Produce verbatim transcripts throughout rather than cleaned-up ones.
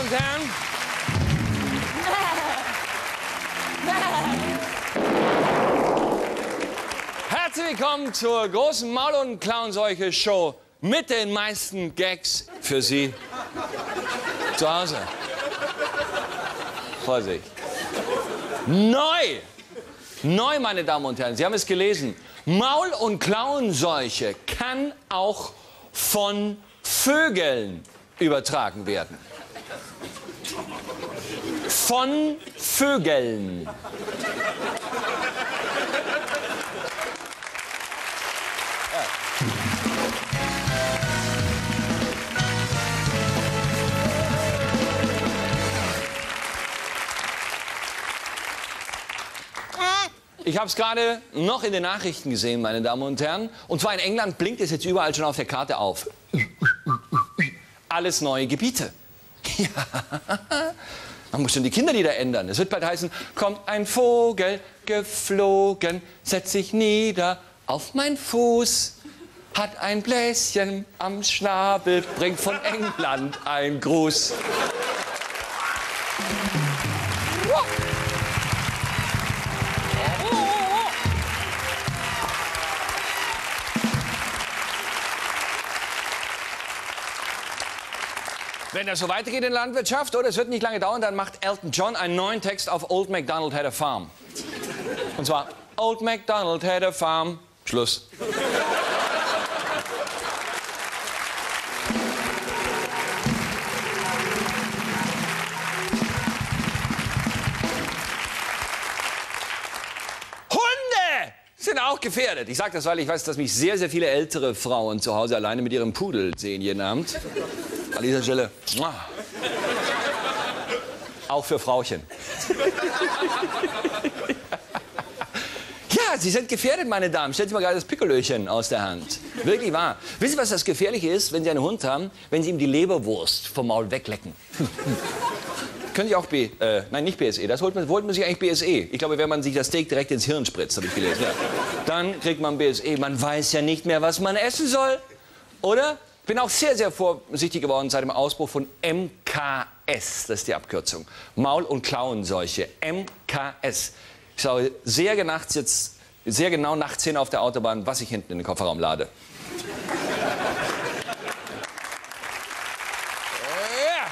und Herren. Herzlich willkommen zur großen Maul- und Klauenseuche-Show mit den meisten Gags für Sie zu Hause. Vorsicht. Neu! Neu, meine Damen und Herren, Sie haben es gelesen. Maul- und Klauenseuche kann auch von Vögeln übertragen werden. Von Vögeln. Ich habe es gerade noch in den Nachrichten gesehen, meine Damen und Herren. Und zwar in England blinkt es jetzt überall schon auf der Karte auf. Alles neue Gebiete. Ja. Man muss schon die Kinderlieder ändern. Es wird bald heißen, kommt ein Vogel geflogen, setzt sich nieder auf meinen Fuß, hat ein Bläschen am Schnabel, bringt von England einen Gruß. Wenn das so weitergeht in der Landwirtschaft, oder es wird nicht lange dauern, dann macht Elton John einen neuen Text auf Old MacDonald Had a Farm. Und zwar Old MacDonald had a farm. Schluss. Hunde sind auch gefährdet. Ich sage das, weil ich weiß, dass mich sehr, sehr viele ältere Frauen zu Hause alleine mit ihrem Pudel sehen jeden Abend. An dieser Stelle. Auch für Frauchen. Ja, Sie sind gefährdet, meine Damen. Stellen Sie mal gerade das Pikolöchen aus der Hand. Wirklich wahr. Wissen Sie, was das Gefährliche ist, wenn Sie einen Hund haben? Wenn Sie ihm die Leberwurst vom Maul weglecken. Können Sie auch B... Äh, nein, nicht B S E. Das holt man, holt man sich eigentlich B S E. Ich glaube, wenn man sich das Steak direkt ins Hirn spritzt, habe ich gelesen. Ja. Dann kriegt man B S E. Man weiß ja nicht mehr, was man essen soll. Oder? Ich bin auch sehr, sehr vorsichtig geworden seit dem Ausbruch von M K S. Das ist die Abkürzung. Maul- und Klauenseuche. M K S. Ich schaue sehr, nachts jetzt, sehr genau nachts hin auf der Autobahn, was ich hinten in den Kofferraum lade. Ja.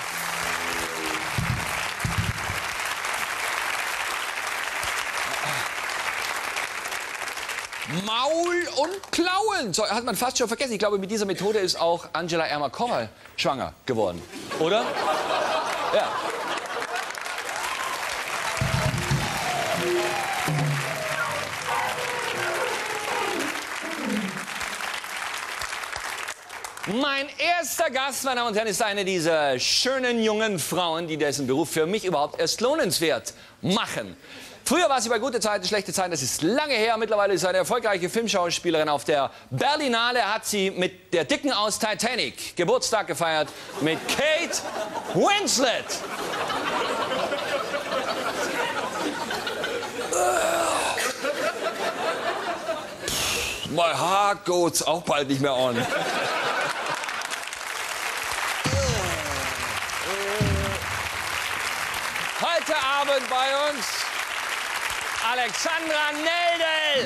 Maul- und Klauen. So, hat man fast schon vergessen. Ich glaube, mit dieser Methode ist auch Angela Ermer-Korwal schwanger geworden. Oder? Ja. Mein erster Gast, meine Damen und Herren, ist eine dieser schönen jungen Frauen, die dessen Beruf für mich überhaupt erst lohnenswert machen. Früher war sie bei Gute Zeiten, Schlechte Zeiten, das ist lange her. Mittlerweile ist sie eine erfolgreiche Filmschauspielerin. Auf der Berlinale hat sie mit der Dicken aus Titanic Geburtstag gefeiert mit Kate Winslet. My heart goes auch bald nicht mehr on. Heute Abend bei uns Alexandra Neldel.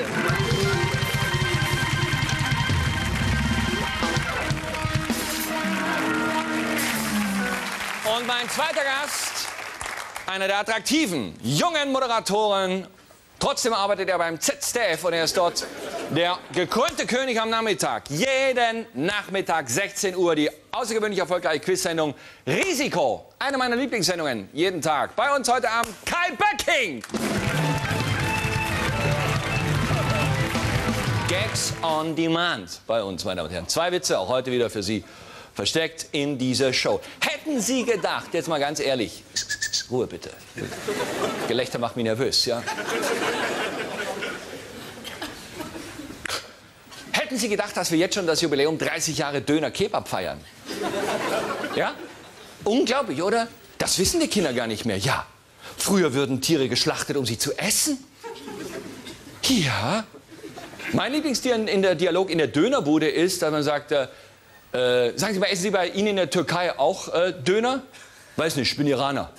Und mein zweiter Gast, einer der attraktiven, jungen Moderatoren. Trotzdem arbeitet er beim Z D F und er ist dort der gekrönte König am Nachmittag. Jeden Nachmittag sechzehn Uhr die außergewöhnlich erfolgreiche Quizsendung Risiko. Eine meiner Lieblingssendungen jeden Tag. Bei uns heute Abend Kai Böcking. Gags on Demand bei uns, meine Damen und Herren. Zwei Witze, auch heute wieder für Sie, versteckt in dieser Show. Hätten Sie gedacht, jetzt mal ganz ehrlich, Ruhe bitte. Gelächter macht mich nervös, ja? Hätten Sie gedacht, dass wir jetzt schon das Jubiläum dreißig Jahre Döner-Kebab feiern? Ja? Unglaublich, oder? Das wissen die Kinder gar nicht mehr. Ja, früher würden Tiere geschlachtet, um sie zu essen. Ja. Mein Lieblingstier in der Dialog in der Dönerbude ist, dass man sagt, äh, sagen Sie mal, essen Sie bei Ihnen in der Türkei auch äh, Döner? Weiß nicht, ich bin Iraner.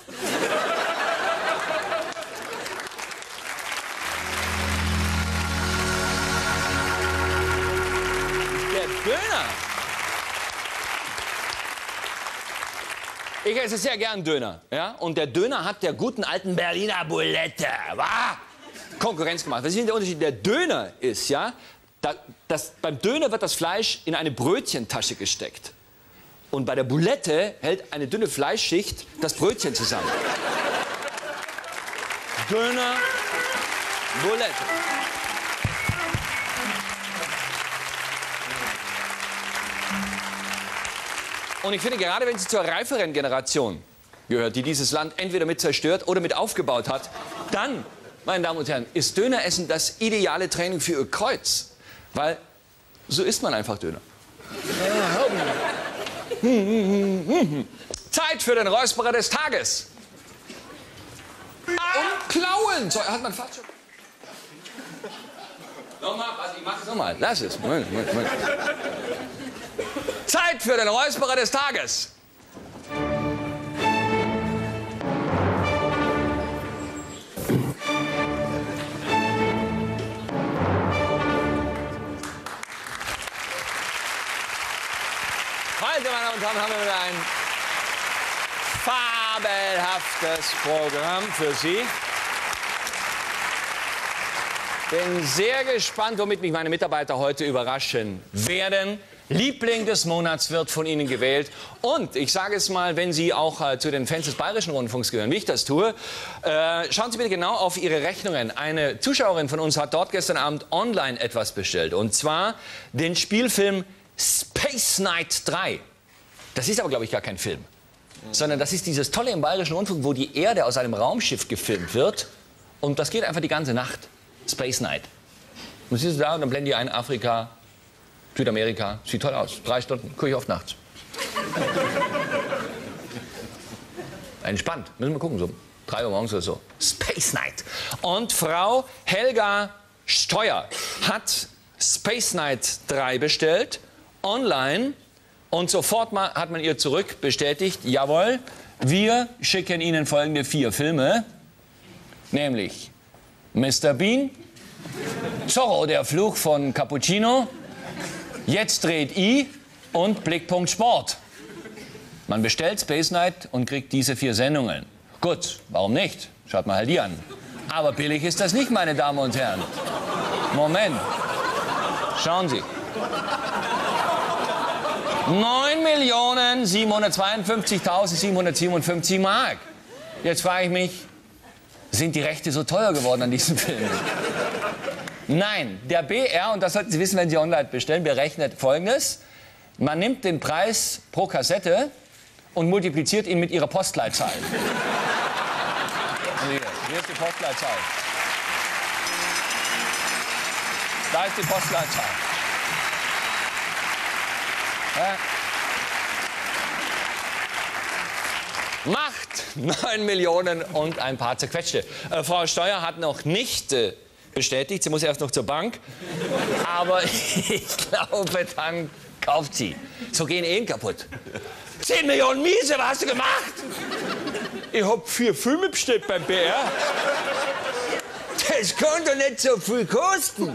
Der Döner. Ich esse sehr gern Döner. Ja? Und der Döner hat der guten alten Berliner Bulette wa? Konkurrenz gemacht. Was ist denn der Unterschied? Der Döner ist, ja, da, das, beim Döner wird das Fleisch in eine Brötchentasche gesteckt. Und bei der Bulette hält eine dünne Fleischschicht das Brötchen zusammen. Döner, Bulette. Und ich finde, gerade wenn sie zur reiferen Generation gehört, die dieses Land entweder mit zerstört oder mit aufgebaut hat, dann, meine Damen und Herren, ist Döneressen das ideale Training für Ihr Kreuz. Weil so isst man einfach Döner. Zeit für den Räusperer des Tages. Und klauen! So, hat man fast schon. Nochmal, was, ich mach es nochmal. Lass es. Moment, Moment, Moment. Zeit für den Räusperer des Tages. Heute, meine Damen und Herren, haben wir wieder ein fabelhaftes Programm für Sie. Bin sehr gespannt, womit mich meine Mitarbeiter heute überraschen werden. Liebling des Monats wird von Ihnen gewählt. Und ich sage es mal, wenn Sie auch äh, zu den Fans des Bayerischen Rundfunks gehören, wie ich das tue, äh, schauen Sie bitte genau auf Ihre Rechnungen. Eine Zuschauerin von uns hat dort gestern Abend online etwas bestellt. Und zwar den Spielfilm Space Knight drei. Das ist aber, glaube ich, gar kein Film. Sondern das ist dieses Tolle im Bayerischen Rundfunk, wo die Erde aus einem Raumschiff gefilmt wird. Und das geht einfach die ganze Nacht. Space Knight. Und siehst du da, und dann blenden die ein Afrika, Südamerika. Sieht toll aus. Drei Stunden. Gucke ich oft nachts. Entspannt. Müssen wir gucken, so drei Uhr morgens oder so. Space Knight. Und Frau Helga Steuer hat Space Knight drei bestellt. Online. Und sofort mal hat man ihr zurück bestätigt, jawohl, wir schicken Ihnen folgende vier Filme. Nämlich Mister Bean, Zorro, der Fluch von Cappuccino, Jetzt dreht I und Blickpunkt Sport. Man bestellt Space Knight und kriegt diese vier Sendungen. Gut, warum nicht? Schaut mal halt die an. Aber billig ist das nicht, meine Damen und Herren. Moment. Schauen Sie. neun Millionen siebenhundertzweiundfünfzigtausendsiebenhundertsiebenundfünfzig Mark. Jetzt frage ich mich, sind die Rechte so teuer geworden an diesem Film? Nein, der B R, und das sollten Sie wissen, wenn Sie online bestellen, berechnet Folgendes. Man nimmt den Preis pro Kassette und multipliziert ihn mit Ihrer Postleitzahl. Hier, hier ist die Postleitzahl. Da ist die Postleitzahl. Ja. Macht neun Millionen und ein paar zerquetschte. Äh, Frau Steuer hat noch nicht äh, bestätigt, sie muss erst noch zur Bank. Aber ich glaube, dann kauft sie. So gehen Ehen kaputt. zehn Millionen Miese, was hast du gemacht? Ich hab vier Filme bestellt beim B R. Das kann doch nicht so viel kosten.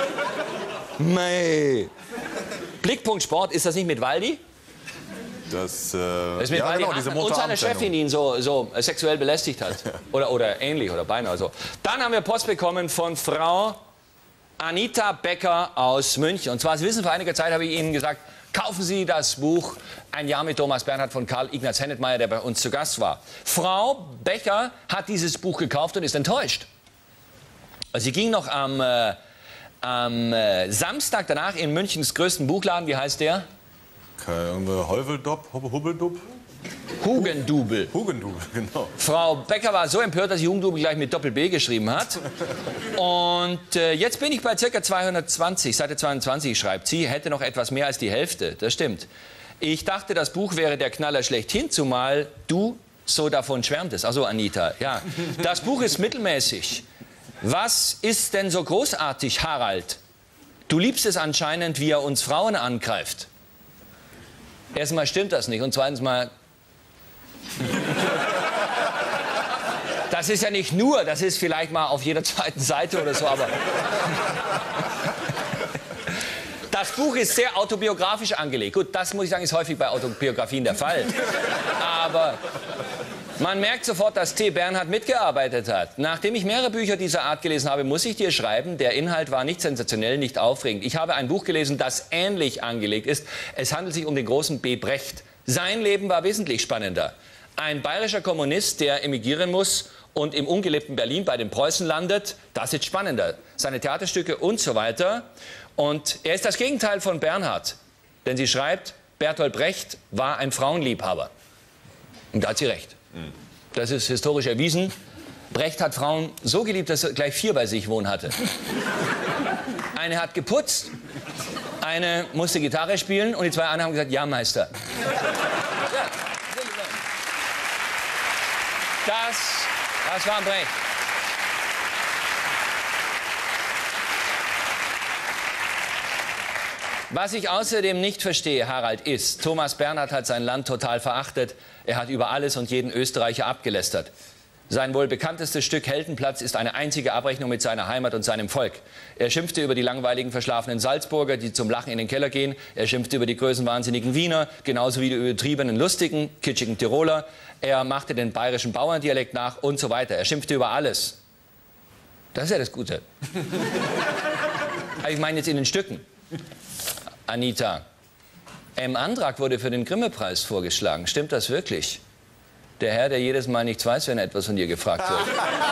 Mei. Blickpunkt Sport, ist das nicht mit Waldi? Das, äh, das ist mit ja, Waldi genau, diese und seine Chefin ihn so, so sexuell belästigt hat. Oder, oder ähnlich, oder beinahe so. Dann haben wir Post bekommen von Frau Anita Becker aus München. Und zwar, Sie wissen, vor einiger Zeit habe ich Ihnen gesagt, kaufen Sie das Buch Ein Jahr mit Thomas Bernhard von Karl Ignaz Hennetmeier, der bei uns zu Gast war. Frau Becker hat dieses Buch gekauft und ist enttäuscht. Sie ging noch am, äh, am äh, Samstag danach in Münchens größten Buchladen. Wie heißt der? Heuveldop, Hubbeldub? Hugendubel. Hugendubel, genau. Frau Becker war so empört, dass sie Hugendubel gleich mit Doppel-B geschrieben hat. Und äh, jetzt bin ich bei ca. zweihundertzwanzig, Seite zweiundzwanzig schreibt sie, hätte noch etwas mehr als die Hälfte. Das stimmt. Ich dachte, das Buch wäre der Knaller schlechthin, zumal du so davon schwärmtest. Also Anita, ja. Das Buch ist mittelmäßig. Was ist denn so großartig, Harald? Du liebst es anscheinend, wie er uns Frauen angreift. Erstmal stimmt das nicht und zweitens mal Das ist ja nicht nur, das ist vielleicht mal auf jeder zweiten Seite oder so, aber... Das Buch ist sehr autobiografisch angelegt. Gut, das muss ich sagen, ist häufig bei Autobiografien der Fall. Aber man merkt sofort, dass T. Bernhard mitgearbeitet hat. Nachdem ich mehrere Bücher dieser Art gelesen habe, muss ich dir schreiben, der Inhalt war nicht sensationell, nicht aufregend. Ich habe ein Buch gelesen, das ähnlich angelegt ist. Es handelt sich um den großen B. Brecht. Sein Leben war wesentlich spannender. Ein bayerischer Kommunist, der emigrieren muss und im ungelebten Berlin bei den Preußen landet, das ist spannender. Seine Theaterstücke und so weiter. Und er ist das Gegenteil von Bernhard. Denn sie schreibt, Bertolt Brecht war ein Frauenliebhaber. Und da hat sie recht. Das ist historisch erwiesen. Brecht hat Frauen so geliebt, dass er gleich vier bei sich wohnen hatte. Eine hat geputzt, eine musste Gitarre spielen und die zwei anderen haben gesagt, ja, Meister. Ja, das, das war Brecht. Was ich außerdem nicht verstehe, Harald, ist, Thomas Bernhard hat sein Land total verachtet. Er hat über alles und jeden Österreicher abgelästert. Sein wohl bekanntestes Stück Heldenplatz ist eine einzige Abrechnung mit seiner Heimat und seinem Volk. Er schimpfte über die langweiligen, verschlafenen Salzburger, die zum Lachen in den Keller gehen. Er schimpfte über die größenwahnsinnigen Wiener, genauso wie die übertriebenen, lustigen, kitschigen Tiroler. Er machte den bayerischen Bauerndialekt nach und so weiter. Er schimpfte über alles. Das ist ja das Gute. Aber ich meine jetzt in den Stücken. Anita, M. Andrak wurde für den Grimme-Preis vorgeschlagen. Stimmt das wirklich? Der Herr, der jedes Mal nichts weiß, wenn etwas von dir gefragt wird.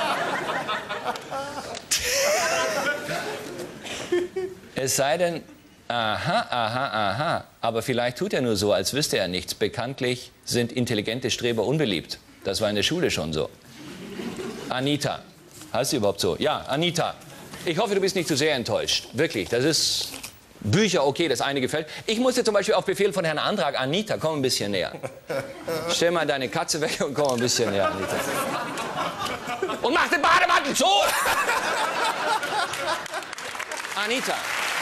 Es sei denn, aha, aha, aha. Aber vielleicht tut er nur so, als wüsste er nichts. Bekanntlich sind intelligente Streber unbeliebt. Das war in der Schule schon so. Anita, heißt sie überhaupt so? Ja, Anita. Ich hoffe, du bist nicht zu sehr enttäuscht. Wirklich, das ist... Bücher, okay, das eine gefällt. Ich musste zum Beispiel auf Befehl von Herrn Andrak, Anita, komm ein bisschen näher. Stell mal deine Katze weg und komm ein bisschen näher, Anita. Und mach den Bademantel zu! Anita.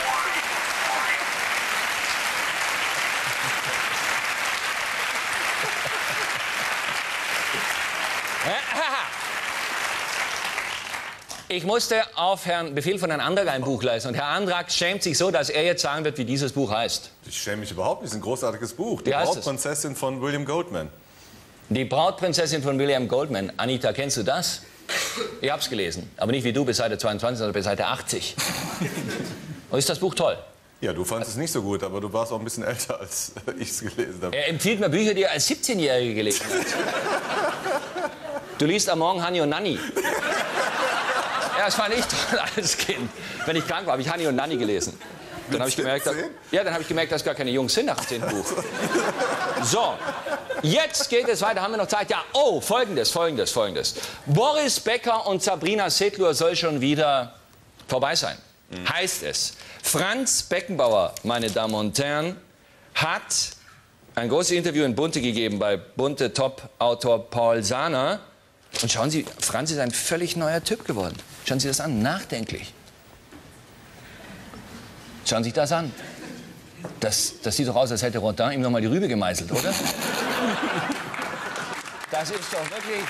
Ich musste auf Herrn Befehl von Herrn Andrak ein Buch leisten. Und Herr Andrak schämt sich so, dass er jetzt sagen wird, wie dieses Buch heißt. Ich schäme mich überhaupt nicht. Es ist ein großartiges Buch. Die Wie heißt es? Brautprinzessin von William Goldman. Die Brautprinzessin von William Goldman. Anita, kennst du das? Ich hab's gelesen. Aber nicht wie du bis Seite zweiundzwanzig, sondern bis Seite achtzig. Und ist das Buch toll? Ja, du fandest es nicht so gut, aber du warst auch ein bisschen älter, als ich es gelesen habe. Er empfiehlt mir Bücher, die er als siebzehnjährige gelesen hat. Du liest am Morgen Hani und Nanni. Ja, das fand ich toll als Kind. Wenn ich krank war, habe ich Hani und Nanni gelesen. Dann habe ich gemerkt, dass, ja, dann habe ich gemerkt, dass gar keine Jungs sind nach dem zehnten Buch. So, jetzt geht es weiter. Haben wir noch Zeit? Ja, oh, folgendes, folgendes, folgendes. Boris Becker und Sabrina Setlur soll schon wieder vorbei sein. Mhm. Heißt es. Franz Beckenbauer, meine Damen und Herren, hat ein großes Interview in Bunte gegeben bei Bunte Top-Autor Paul Sahner. Und schauen Sie, Franz ist ein völlig neuer Typ geworden. Schauen Sie das an, nachdenklich. Schauen Sie sich das an. Das, das sieht doch aus, als hätte Rodin ihm noch mal die Rübe gemeißelt, oder? Das ist doch wirklich...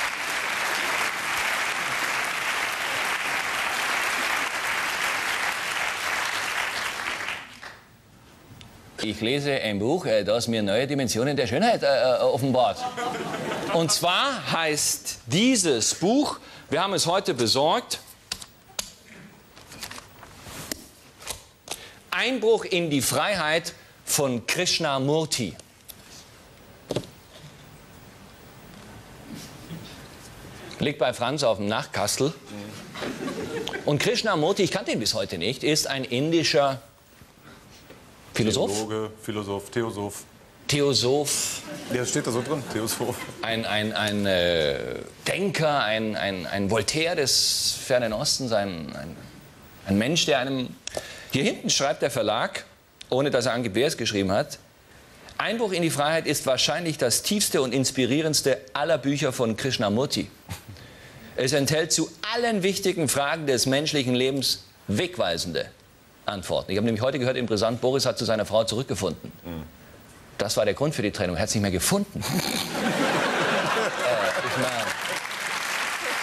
Ich lese ein Buch, das mir neue Dimensionen der Schönheit äh, offenbart. Und zwar heißt dieses Buch, wir haben es heute besorgt, Einbruch in die Freiheit von Krishnamurti. Liegt bei Franz auf dem Nachtkastel. Und Krishnamurti, ich kannte ihn bis heute nicht, ist ein indischer Philosoph? Theologe, Philosoph, Theosoph. Theosoph. Ja, steht da so drin, Theosoph. Ein, ein, ein äh, Denker, ein, ein, ein Voltaire des Fernen Ostens, ein, ein, ein Mensch, der einem... Hier hinten schreibt der Verlag, ohne dass er angibt, wer es geschrieben hat, Einbruch in die Freiheit ist wahrscheinlich das tiefste und inspirierendste aller Bücher von Krishnamurti. Es enthält zu allen wichtigen Fragen des menschlichen Lebens wegweisende Antworten. Ich habe nämlich heute gehört, im Brisant, Boris hat zu seiner Frau zurückgefunden. Mhm. Das war der Grund für die Trennung. Er hat es nicht mehr gefunden. äh, ich mein,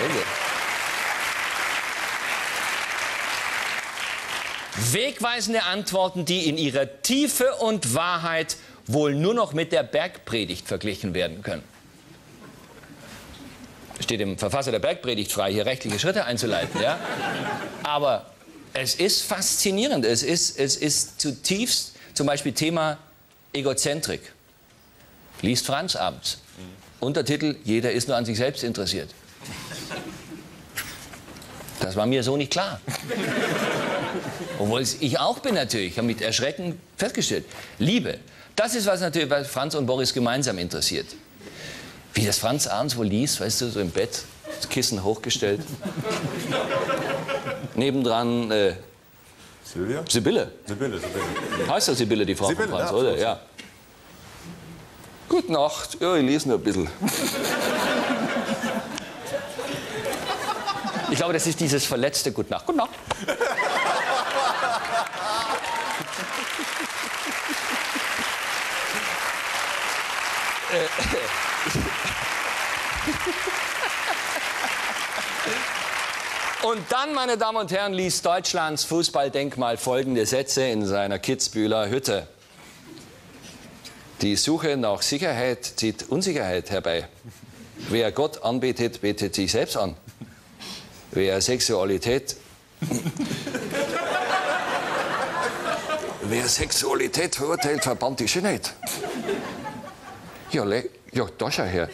Wegweisende Antworten, die in ihrer Tiefe und Wahrheit wohl nur noch mit der Bergpredigt verglichen werden können. Steht dem Verfasser der Bergpredigt frei, hier rechtliche Schritte einzuleiten, ja? Aber es ist faszinierend, es ist, es ist zutiefst, zum Beispiel Thema Egozentrik. Liest Franz abends. Untertitel, jeder ist nur an sich selbst interessiert. Das war mir so nicht klar. Obwohl es ich auch bin natürlich, ich habe mit Erschrecken festgestellt. Liebe, das ist was natürlich, was Franz und Boris gemeinsam interessiert. Wie das Franz abends wohl liest, weißt du, so im Bett, das Kissen hochgestellt. Nebendran äh, Silvia? Sibylle. Sibylle, Sibylle. Heißt das Sibylle, die Frau Sibylle, von Franz, ja, oder? Ja. Gute Nacht. Ja, ich lese nur ein bisschen. Ich glaube, das ist dieses verletzte Gute Nacht. Gute Nacht. Und dann, meine Damen und Herren, liest Deutschlands Fußballdenkmal folgende Sätze in seiner Kitzbüheler Hütte. Die Suche nach Sicherheit zieht Unsicherheit herbei. Wer Gott anbetet, betet sich selbst an. Wer Sexualität... Wer Sexualität verurteilt, verbannt die Schönheit. Ja, ja, da schau her.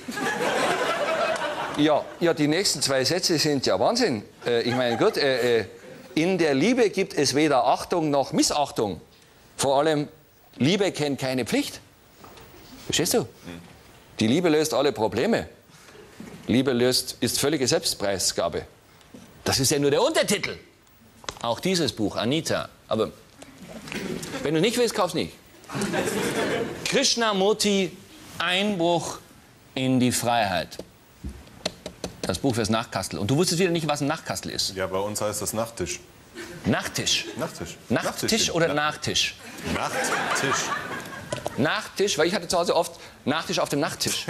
Ja, ja, die nächsten zwei Sätze sind ja Wahnsinn. Äh, ich meine, gut, äh, äh, in der Liebe gibt es weder Achtung noch Missachtung. Vor allem, Liebe kennt keine Pflicht. Verstehst du? Die Liebe löst alle Probleme. Liebe löst, ist völlige Selbstpreisgabe. Das ist ja nur der Untertitel. Auch dieses Buch, Anita. Aber wenn du nicht willst, kauf's nicht. Krishnamurti, Einbruch in die Freiheit. Das Buch fürs Nachtkastel. Und du wusstest wieder nicht, was ein Nachtkastel ist. Ja, bei uns heißt das Nachttisch. Nachttisch? Nachttisch. Nachttisch, Nachttisch oder Na Nachtisch? Nachttisch. Nachtisch, weil ich hatte zu Hause oft Nachtisch auf dem Nachttisch.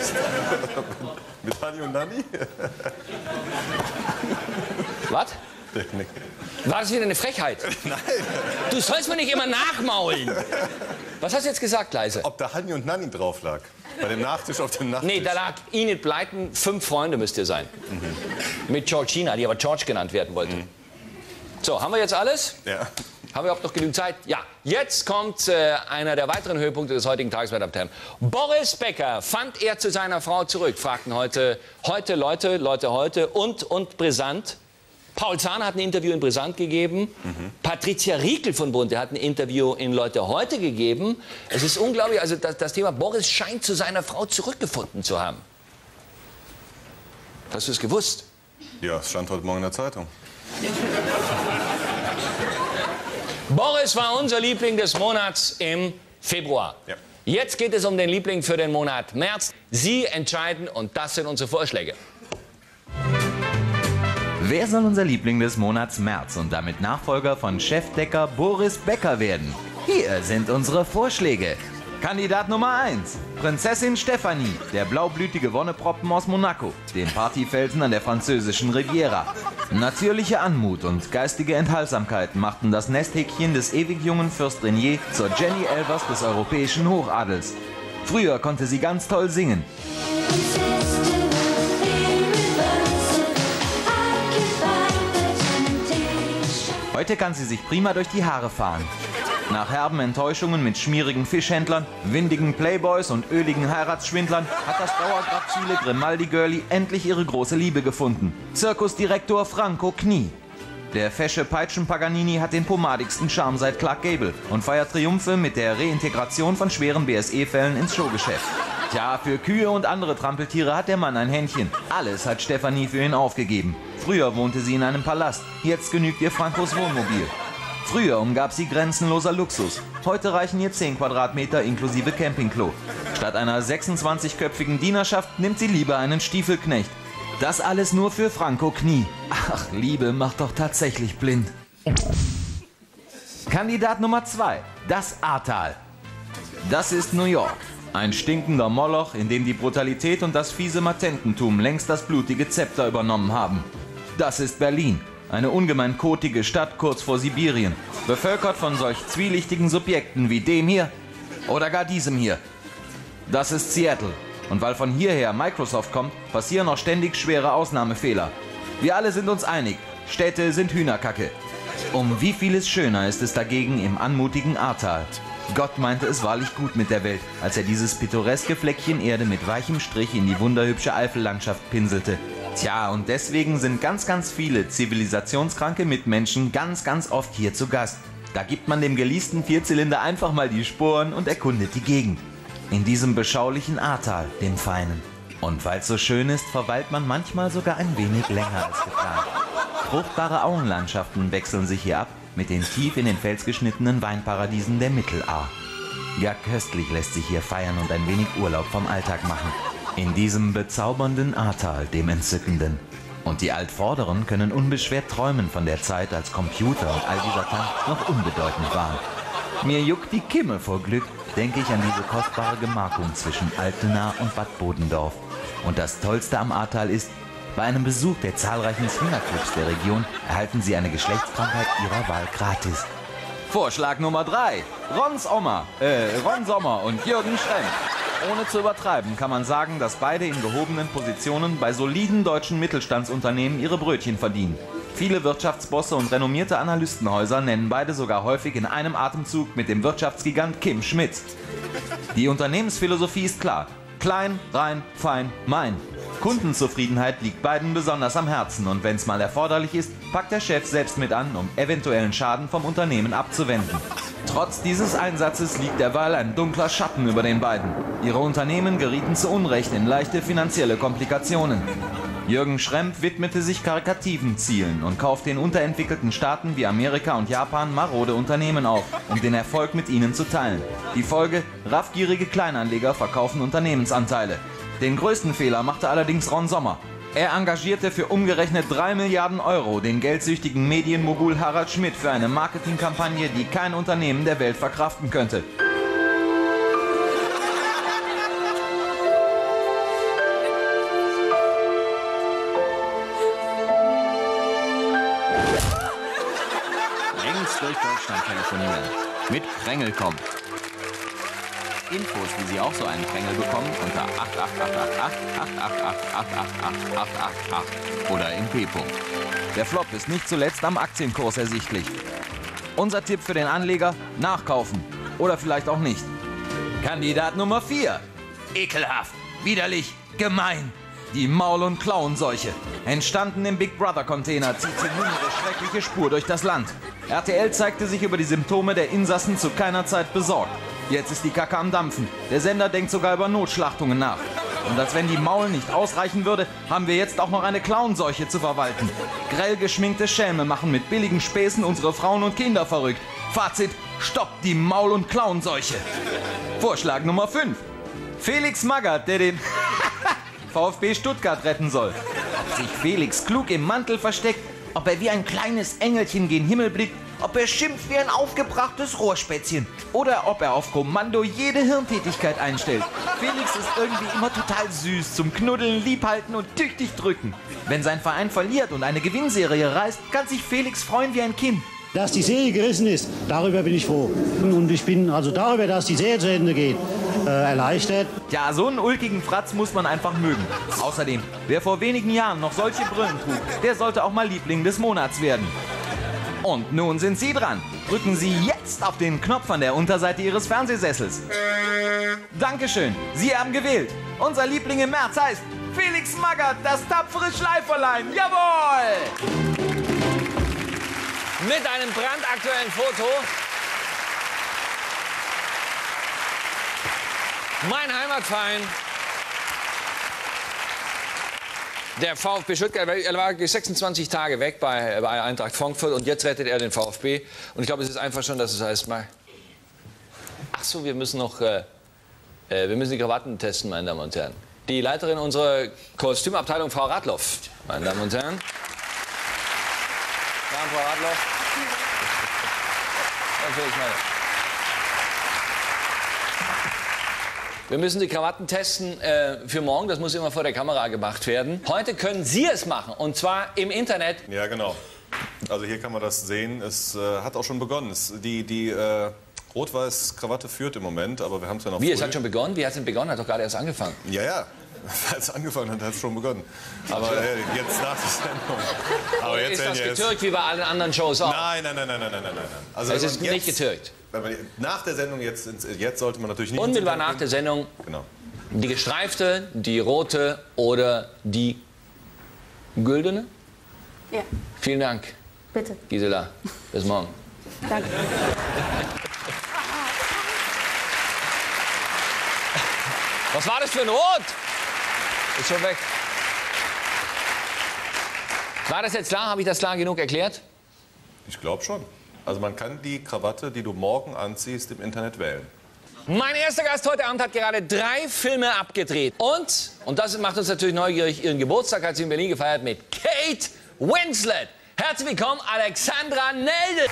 Mit Hani und Nani? Was? Nee. War das wieder eine Frechheit? Nein. Du sollst mir nicht immer nachmaulen. Was hast du jetzt gesagt, leise? Ob da Hani und Nani drauf lag? Bei dem Nachtisch auf dem Nachttisch? Nee, da lag Enid Blyton, fünf Freunde müsst ihr sein. Mhm. Mit Georgina, die aber George genannt werden wollte. Mhm. So, haben wir jetzt alles? Ja. Haben wir überhaupt noch genügend Zeit? Ja. Jetzt kommt äh, einer der weiteren Höhepunkte des heutigen Tages, meine Damen und Herren. Boris Becker, fand er zu seiner Frau zurück? Fragten heute, heute Leute, Leute heute und, und brisant. Paul Zahner hat ein Interview in Brisant gegeben. Mhm. Patricia Riekel von Bund, der hat ein Interview in Leute heute gegeben. Es ist unglaublich, also das, das Thema Boris scheint zu seiner Frau zurückgefunden zu haben. Hast du es gewusst? Ja, es stand heute Morgen in der Zeitung. Boris war unser Liebling des Monats im Februar. Ja. Jetzt geht es um den Liebling für den Monat März. Sie entscheiden und das sind unsere Vorschläge. Wer soll unser Liebling des Monats März und damit Nachfolger von Chefdecker Boris Becker werden? Hier sind unsere Vorschläge. Kandidat Nummer eins. Prinzessin Stephanie, der blaublütige Wonneproppen aus Monaco, den Partyfelsen an der französischen Riviera. Natürliche Anmut und geistige Enthaltsamkeit machten das Nesthäkchen des ewig jungen Fürst Renier zur Jenny Elvers des europäischen Hochadels. Früher konnte sie ganz toll singen. Heute kann sie sich prima durch die Haare fahren. Nach herben Enttäuschungen mit schmierigen Fischhändlern, windigen Playboys und öligen Heiratsschwindlern hat das dauergrazile Grimaldi-Girlie endlich ihre große Liebe gefunden. Zirkusdirektor Franco Knie. Der fesche Peitschen-Paganini hat den pomadigsten Charme seit Clark Gable und feiert Triumphe mit der Reintegration von schweren B S E-Fällen ins Showgeschäft. Tja, für Kühe und andere Trampeltiere hat der Mann ein Händchen. Alles hat Stephanie für ihn aufgegeben. Früher wohnte sie in einem Palast, jetzt genügt ihr Frankos Wohnmobil. Früher umgab sie grenzenloser Luxus. Heute reichen ihr zehn Quadratmeter inklusive Campingklo. Statt einer sechsundzwanzigköpfigen Dienerschaft nimmt sie lieber einen Stiefelknecht. Das alles nur für Franco Knie. Ach, Liebe macht doch tatsächlich blind. Kandidat Nummer zwei. Das Ahrtal. Das ist New York. Ein stinkender Moloch, in dem die Brutalität und das fiese Matententum längst das blutige Zepter übernommen haben. Das ist Berlin, eine ungemein kotige Stadt kurz vor Sibirien, bevölkert von solch zwielichtigen Subjekten wie dem hier oder gar diesem hier. Das ist Seattle, und weil von hierher Microsoft kommt, passieren auch ständig schwere Ausnahmefehler. Wir alle sind uns einig, Städte sind Hühnerkacke. Um wie vieles schöner ist es dagegen im anmutigen Ahrtal. Gott meinte es wahrlich gut mit der Welt, als er dieses pittoreske Fleckchen Erde mit weichem Strich in die wunderhübsche Eifellandschaft pinselte. Tja, und deswegen sind ganz, ganz viele zivilisationskranke Mitmenschen ganz, ganz oft hier zu Gast. Da gibt man dem geleasten Vierzylinder einfach mal die Sporen und erkundet die Gegend. In diesem beschaulichen Ahrtal, dem Feinen. Und weil es so schön ist, verweilt man manchmal sogar ein wenig länger als geplant. Fruchtbare Auenlandschaften wechseln sich hier ab mit den tief in den Fels geschnittenen Weinparadiesen der Mittelahr. Ja, köstlich lässt sich hier feiern und ein wenig Urlaub vom Alltag machen. In diesem bezaubernden Ahrtal, dem Entzückenden. Und die Altvorderen können unbeschwert träumen von der Zeit, als Computer und all dieser Tank noch unbedeutend waren. Mir juckt die Kimme vor Glück, denke ich an diese kostbare Gemarkung zwischen Altena und Bad Bodendorf. Und das Tollste am Ahrtal ist, bei einem Besuch der zahlreichen Swingerclubs der Region erhalten Sie eine Geschlechtskrankheit Ihrer Wahl gratis. Vorschlag Nummer drei. Rons Oma, äh, Ron Sommer und Jürgen Schrempp. Ohne zu übertreiben kann man sagen, dass beide in gehobenen Positionen bei soliden deutschen Mittelstandsunternehmen ihre Brötchen verdienen. Viele Wirtschaftsbosse und renommierte Analystenhäuser nennen beide sogar häufig in einem Atemzug mit dem Wirtschaftsgigant Kim Schmidt. Die Unternehmensphilosophie ist klar. Klein, rein, fein, mein. Kundenzufriedenheit liegt beiden besonders am Herzen und wenn es mal erforderlich ist, packt der Chef selbst mit an, um eventuellen Schaden vom Unternehmen abzuwenden. Trotz dieses Einsatzes liegt derweil ein dunkler Schatten über den beiden. Ihre Unternehmen gerieten zu Unrecht in leichte finanzielle Komplikationen. Jürgen Schrempp widmete sich karikativen Zielen und kaufte in unterentwickelten Staaten wie Amerika und Japan marode Unternehmen auf, um den Erfolg mit ihnen zu teilen. Die Folge: raffgierige Kleinanleger verkaufen Unternehmensanteile. Den größten Fehler machte allerdings Ron Sommer. Er engagierte für umgerechnet drei Milliarden Euro den geldsüchtigen Medienmogul Harald Schmidt für eine Marketingkampagne, die kein Unternehmen der Welt verkraften könnte. Längst durch Deutschland telefonieren. Mit Prängelcom. Infos, wie Sie auch so einen Prängel bekommen, unter acht acht acht acht acht acht acht acht acht acht acht acht oder im P-Punkt. Der Flop ist nicht zuletzt am Aktienkurs ersichtlich. Unser Tipp für den Anleger: nachkaufen. Oder vielleicht auch nicht. Kandidat Nummer vier. Ekelhaft, widerlich, gemein. Die Maul- und Klauenseuche. Entstanden im Big Brother-Container, zieht sie nun ihre schreckliche Spur durch das Land. R T L zeigte sich über die Symptome der Insassen zu keiner Zeit besorgt. Jetzt ist die Kacke am Dampfen. Der Sender denkt sogar über Notschlachtungen nach. Und als wenn die Maul nicht ausreichen würde, haben wir jetzt auch noch eine Klauenseuche zu verwalten. Grell geschminkte Schelme machen mit billigen Späßen unsere Frauen und Kinder verrückt. Fazit: stoppt die Maul- und Klauenseuche. Vorschlag Nummer fünf. Felix Magath, der den VfB Stuttgart retten soll. Ob sich Felix klug im Mantel versteckt, ob er wie ein kleines Engelchen gen Himmel blickt, ob er schimpft wie ein aufgebrachtes Rohrspätzchen oder ob er auf Kommando jede Hirntätigkeit einstellt. Felix ist irgendwie immer total süß, zum Knuddeln, Liebhalten und tüchtig drücken. Wenn sein Verein verliert und eine Gewinnserie reißt, kann sich Felix freuen wie ein Kind. Dass die Serie gerissen ist, darüber bin ich froh. Und ich bin also darüber, dass die Serie zu Ende geht, äh, erleichtert. Ja, so einen ulkigen Fratz muss man einfach mögen. Außerdem, wer vor wenigen Jahren noch solche Brillen trug, der sollte auch mal Liebling des Monats werden. Und nun sind Sie dran. Drücken Sie jetzt auf den Knopf an der Unterseite Ihres Fernsehsessels. Dankeschön, Sie haben gewählt. Unser Liebling im März heißt Felix Magath, das tapfere Schleiferlein. Jawohl! Mit einem brandaktuellen Foto. Mein Heimatverein, der VfB Stuttgart, er war sechsundzwanzig Tage weg bei, bei Eintracht Frankfurt und jetzt rettet er den VfB. Und ich glaube, es ist einfach schon, dass es heißt mal. Ach so, wir müssen noch, äh, wir müssen die Krawatten testen, meine Damen und Herren. Die Leiterin unserer Kostümabteilung, Frau Radloff, meine Damen und Herren. Ja, Frau Radloff. Natürlich, meine. Wir müssen die Krawatten testen äh, für morgen. Das muss immer vor der Kamera gemacht werden. Heute können Sie es machen, und zwar im Internet. Ja, genau. Also hier kann man das sehen. Es äh, hat auch schon begonnen. Es, die die äh, Rot-Weiß-Krawatte führt im Moment, aber wir haben es ja noch Wie, früh. es hat schon begonnen? Wie hat es denn begonnen? Hat doch gerade erst angefangen. Ja, ja. Als es angefangen hat, hat es schon begonnen. Aber äh, jetzt nach der Sendung. Aber Oder jetzt ist das werden jetzt- getürkt wie bei allen anderen Shows auch? Nein, nein, nein, nein, nein, nein, nein. Also Es wenn ist man nicht getürkt. Wenn man nach der Sendung jetzt, ins- jetzt sollte man natürlich nicht. ins Unmittelbar Internet nach der gehen. Sendung Genau. die gestreifte, die rote oder die güldene. Ja, Vielen Dank, bitte. Gisela. Bis morgen. Danke. Was war das für ein Rot? Ist schon weg. War das jetzt klar? Habe ich das klar genug erklärt? Ich glaube schon. Also man kann die Krawatte, die du morgen anziehst, im Internet wählen. Mein erster Gast heute Abend hat gerade drei Filme abgedreht. Und, und das macht uns natürlich neugierig, ihren Geburtstag hat sie in Berlin gefeiert mit Kate Winslet. Herzlich willkommen, Alexandra Nelde.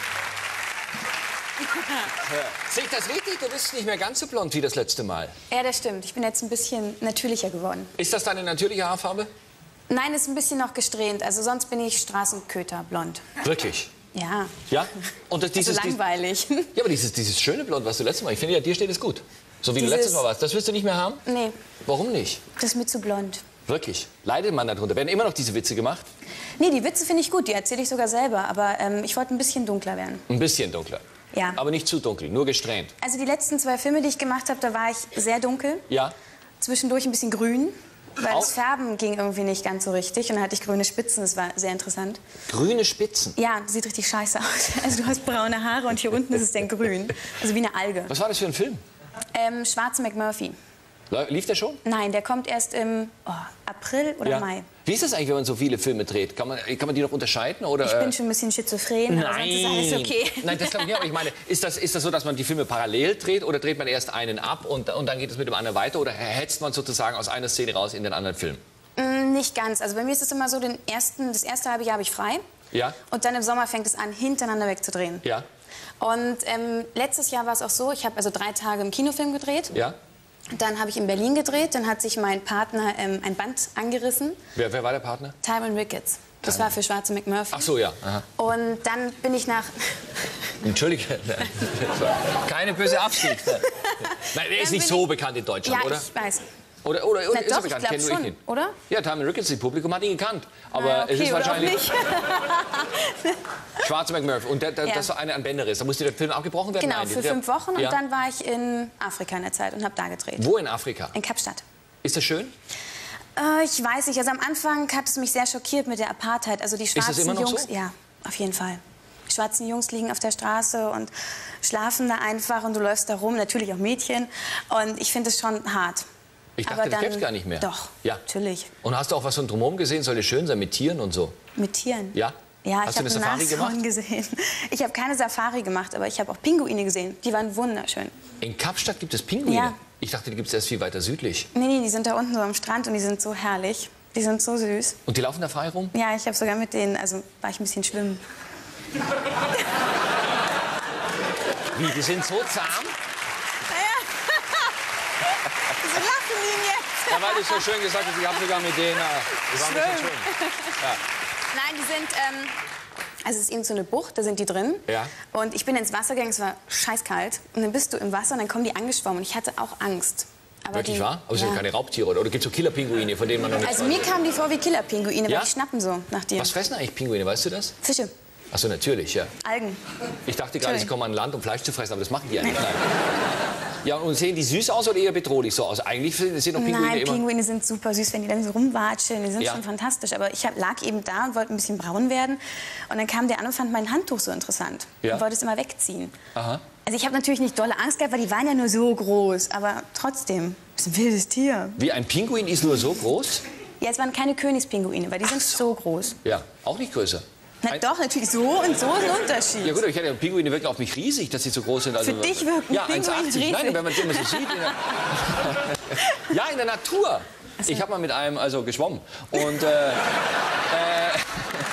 Sehe ich das richtig? Du bist nicht mehr ganz so blond wie das letzte Mal. Ja, das stimmt. Ich bin jetzt ein bisschen natürlicher geworden. Ist das deine natürliche Haarfarbe? Nein, ist ein bisschen noch gesträhnt. Also sonst bin ich Straßenköter blond. Wirklich? Ja. Ja? Und das, dieses, Also langweilig. dies- ja, aber dieses, dieses schöne Blond, was du letztes Mal, ich finde ja, dir steht es gut. So wie du Dieses- letztes Mal warst. Das wirst du nicht mehr haben? Nee, Warum nicht? das ist mir zu blond. Wirklich? Leidet man darunter? Werden immer noch diese Witze gemacht? Nee, die Witze finde ich gut. Die erzähle ich sogar selber. Aber ähm, ich wollte ein bisschen dunkler werden. Ein bisschen dunkler. Ja. Aber nicht zu dunkel, nur gesträhnt. Also die letzten zwei Filme, die ich gemacht habe, da war ich sehr dunkel. Ja? Zwischendurch ein bisschen grün. Weil Auch? das Färben ging irgendwie nicht ganz so richtig. Und dann hatte ich grüne Spitzen. Das war sehr interessant. Grüne Spitzen. Ja, sieht richtig scheiße aus. Also du hast braune Haare und hier unten ist es dann grün. Also wie eine Alge. Was war das für ein Film? Ähm, Schwarze McMurphy. Läu- Lief der schon? Nein, der kommt erst im oh, April oder Mai. Wie ist das eigentlich, wenn man so viele Filme dreht? Kann man, kann man die noch unterscheiden? Oder, Ich äh, bin schon ein bisschen schizophren, aber sonst ist alles okay. Nein, das glaube ich nicht. Aber ich meine, ist das, ist das so, dass man die Filme parallel dreht oder dreht man erst einen ab und, und dann geht es mit dem anderen weiter? Oder hetzt man sozusagen aus einer Szene raus in den anderen Film? Mm, nicht ganz. Also bei mir ist es immer so, den ersten, das erste halbe Jahr habe ich frei. Ja? Und dann im Sommer fängt es an, hintereinander wegzudrehen. Ja? Und ähm, letztes Jahr war es auch so, ich habe also drei Tage im Kinofilm gedreht. Ja? Dann habe ich in Berlin gedreht. Dann hat sich mein Partner ähm, ein Band angerissen. Wer, wer war der Partner? Tyrone Ricketts. Das war für Schwarze McMurphy. Ach so, ja. Aha. Und dann bin ich nach... Entschuldige. Keine böse Absicht. Nein, er ist Dann nicht bin so ich- bekannt in Deutschland, Ja, oder? ich weiß. Oder, oder, oder Na ist er doch, ich bekannt? glaube Kenn nur schon, ihn. oder? Ja, Tyrone Ricketts, das Publikum hat ihn gekannt. Aber Ah, okay, es ist oder auch wahrscheinlich nicht. Schwarze McMurphy. Und der, der, Ja. das war eine an Bänderriss. Da musste der Film abgebrochen werden? Genau, Nein, für der- fünf Wochen. Ja. Und dann war ich in Afrika in der Zeit und habe da gedreht. Wo in Afrika? In Kapstadt. Ist das schön? Äh, ich weiß nicht. Also am Anfang hat es mich sehr schockiert mit der Apartheid. Also die das schwarzen immer noch Jungs. so? Ja, auf jeden Fall. Die schwarzen Jungs liegen auf der Straße und schlafen da einfach und du läufst da rum. Natürlich auch Mädchen. Und ich finde es schon hart. Ich dachte, Aber das dann- gäbe es gar nicht mehr. Doch, Ja. natürlich. Und hast du auch was von drumherum gesehen? Soll es schön sein mit Tieren und so? Mit Tieren. Ja? Ja, Hast ich du habe eine Safari Nashorn gemacht? gesehen. Ich habe keine Safari gemacht, aber ich habe auch Pinguine gesehen. Die waren wunderschön. In Kapstadt gibt es Pinguine? Ja. Ich dachte, die gibt es erst viel weiter südlich. Nee, nee, die sind da unten so am Strand und die sind so herrlich. Die sind so süß. Und die laufen da frei rum? Ja, ich habe sogar mit denen, also war ich ein bisschen schwimmen. Wie, die sind so zahm? Wieso lachen die jetzt? Ja, weil ich so schön gesagt habe, ich habe sogar mit denen... äh, Die waren ein bisschen Schön. schön. Nein, die sind, ähm, also es ist eben so eine Bucht, da sind die drin. Ja. Und ich bin ins Wasser gegangen, es war scheißkalt. Und dann bist du im Wasser und dann kommen die angeschwommen. Und ich hatte auch Angst. Aber Wirklich die, wahr? Aber es sind ja. keine Raubtiere, oder? Oder gibt es so Killerpinguine, von denen man noch nichts Also mir kamen die vor wie Killerpinguine, Ja? weil die schnappen so nach dir. Was fressen eigentlich Pinguine, weißt du das? Fische, Ach so, natürlich, ja. Algen. Ich dachte gerade, sie Entschuldigung. kommen an Land, um Fleisch zu fressen, aber das machen die eigentlich nicht. Ja, und sehen die süß aus oder eher bedrohlich so aus? Eigentlich sind doch Pinguine Nein, immer... Pinguine sind super süß, wenn die dann so rumwatscheln. Die sind Ja. schon fantastisch. Aber ich hab, lag eben da und wollte ein bisschen braun werden. Und dann kam der an und fand mein Handtuch so interessant. Ja. Und wollte es immer wegziehen. Aha. Also ich habe natürlich nicht dolle Angst gehabt, weil die waren ja nur so groß. Aber trotzdem, das ist ein wildes Tier. Wie, ein Pinguin ist nur so groß? Ja, es waren keine Königspinguine, weil die sind so groß. Ja, auch nicht größer. Na Ein- doch, natürlich so und so ein Unterschied. Ja gut, aber ich hatte ja Pinguine wirken auf mich riesig, dass sie so groß sind. Also, Für dich wirken ja, Pinguine eins achtzig. Nein, riesig. wenn man es immer so sieht. In der ja, in der Natur. Ich habe mal mit einem also geschwommen. Und äh, äh,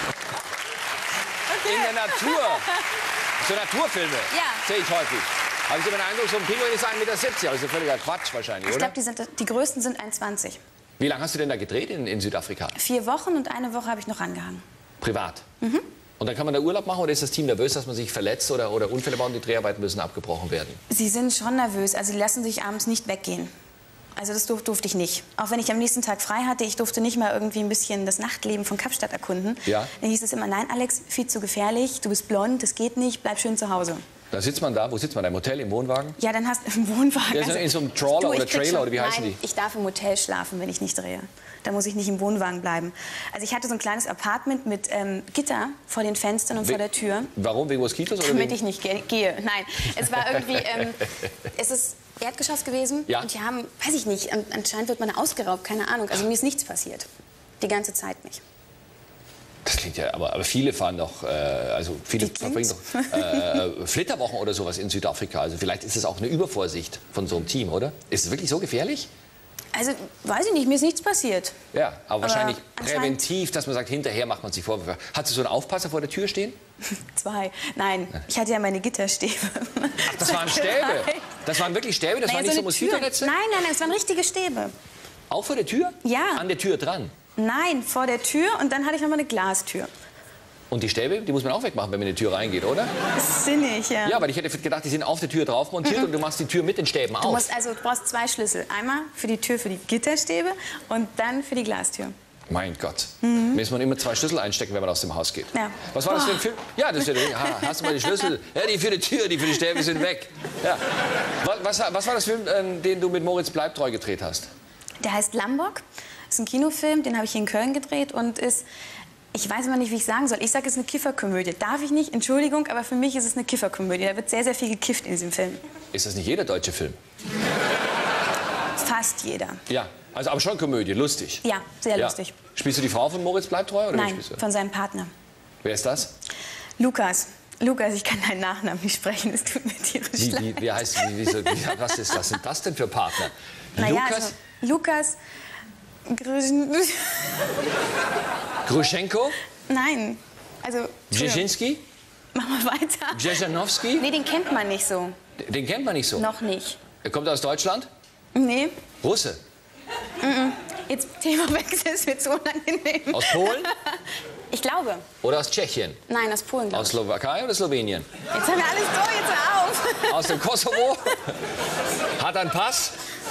in der Natur. So Naturfilme Ja. sehe ich häufig. Habe ich so den Eindruck, so ein Pinguin ist ein Meter siebzig, also völliger Quatsch wahrscheinlich, Ich oder? glaube, die, sind- die größten sind eins zwanzig. Wie lange hast du denn da gedreht in, in Südafrika? Vier Wochen und eine Woche habe ich noch rangehangen. Privat? Mhm. Und dann kann man da Urlaub machen oder ist das Team nervös, dass man sich verletzt oder, oder Unfälle baut und die Dreharbeiten müssen abgebrochen werden? Sie sind schon nervös, also die lassen sich abends nicht weggehen. Also das durf, durfte ich nicht. Auch wenn ich am nächsten Tag frei hatte, ich durfte nicht mal irgendwie ein bisschen das Nachtleben von Kapstadt erkunden. Ja. Dann hieß es immer, nein Alex, viel zu gefährlich, du bist blond, das geht nicht, bleib schön zu Hause. Da sitzt man da, wo sitzt man da? Im Hotel, im Wohnwagen? Ja, dann hast du im Wohnwagen. Ja, so in so einem Trawler du, ich oder krieg Trailer schon- oder wie heißen Nein, die? ich darf im Hotel schlafen, wenn ich nicht drehe. Da muss ich nicht im Wohnwagen bleiben. Also ich hatte so ein kleines Apartment mit ähm, Gitter vor den Fenstern und We- vor der Tür. Warum? Wegen Moskitos? Oder Damit wegen... ich nicht ge gehe. Nein, es war irgendwie, ähm, es ist Erdgeschoss gewesen. Ja. Und die haben, weiß ich nicht, an- anscheinend wird man ausgeraubt, keine Ahnung. Also mir ist nichts passiert. Die ganze Zeit nicht. Das klingt ja, aber, aber viele fahren doch, äh, also viele Wie verbringen klingt's? doch äh, Flitterwochen oder sowas in Südafrika. Also vielleicht ist es auch eine Übervorsicht von so einem Team, oder? Ist es wirklich so gefährlich? Also, weiß ich nicht, mir ist nichts passiert. Ja, aber wahrscheinlich anscheinend- präventiv, dass man sagt, hinterher macht man sich Vorwürfe. Hat sie so einen Aufpasser vor der Tür stehen? Zwei. Nein, ich hatte ja meine Gitterstäbe. Ach, das waren Stäbe. Das waren wirklich Stäbe, das Naja, waren nicht so eine Tür. Moskitonetze? Nein, nein, nein, es waren richtige Stäbe. Auch vor der Tür? Ja. An der Tür dran. Nein, vor der Tür und dann hatte ich noch mal eine Glastür. Und die Stäbe, die muss man auch wegmachen, wenn man in die Tür reingeht, oder? Das ist sinnig, ja. Ja, weil ich hätte gedacht, die sind auf der Tür drauf montiert und du machst die Tür mit den Stäben Du auf. musst also, du brauchst zwei Schlüssel. Einmal für die Tür, für die Gitterstäbe und dann für die Glastür. Mein Gott. Mhm. Muss man immer zwei Schlüssel einstecken, wenn man aus dem Haus geht. Ja. Was war das für ein Film? Ja, das ist ja, ha, hast du mal die Schlüssel? Ja, die für die Tür, die für die Stäbe sind weg. Ja. Was, was, was war das Film, ähm, den du mit Moritz Bleibtreu gedreht hast? Der heißt Lambok. Das ist ein Kinofilm, den habe ich hier in Köln gedreht und ist, ich weiß immer nicht, wie ich sagen soll. Ich sage, es ist eine Kifferkomödie. Darf ich nicht? Entschuldigung, aber für mich ist es eine Kifferkomödie. Da wird sehr, sehr viel gekifft in diesem Film. Ist das nicht jeder deutsche Film? Fast jeder. Ja, also aber schon Komödie, lustig. Ja, sehr Ja. lustig. Spielst du die Frau von Moritz Bleibtreu? Oder wen Nein, spielst du? von seinem Partner. Wer ist das? Lukas. Lukas, ich kann deinen Nachnamen nicht sprechen. Es tut mir tierisch Wie, leid. wie, wie heißt wie, wie, wie, was, ist, was sind das denn für Partner? Naja, Lukas also, Lukas. Grüßen- Gruschenko? Nein. Also. Brzezinski? Mach mal weiter. Brzezinowski? Nee, den kennt man nicht so. Den kennt man nicht so. Noch nicht. Er kommt aus Deutschland? Nee. Russe? Jetzt Themawechsel, es wird so unangenehm. Aus Polen? Ich glaube. Oder aus Tschechien? Nein, aus Polen, glaube Aus ich. Slowakei oder Slowenien? Jetzt haben wir alles durch, jetzt hör auf. Aus dem Kosovo? Hat einen Pass?